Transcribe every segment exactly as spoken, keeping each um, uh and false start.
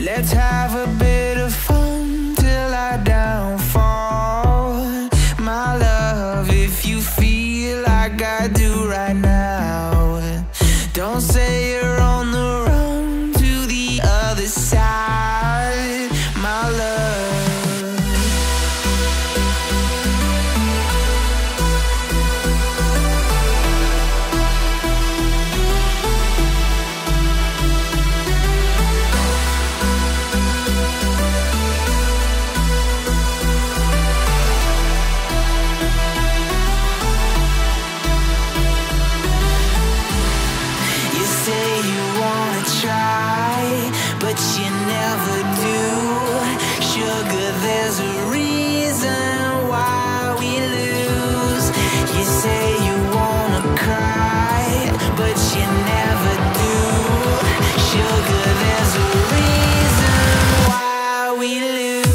Let's have a bit of fun till I downfall. My love, if you feel like I do right now, don't say you're on the run to the other side, my love. But you never do. Sugar, there's a reason why we lose. You say you wanna cry, but you never do. Sugar, there's a reason why we lose.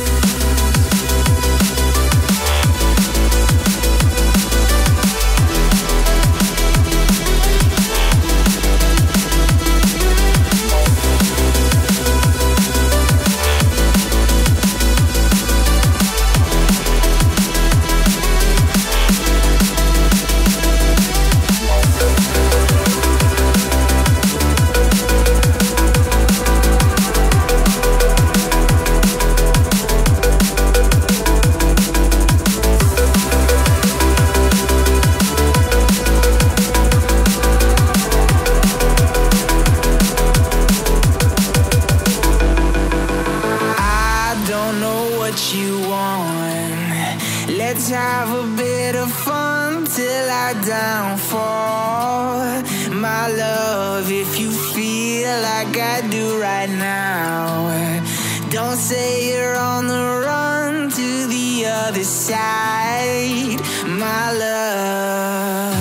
You want. Let's have a bit of fun till I downfall, my love, if you feel like I do right now. Don't say you're on the run to the other side, my love.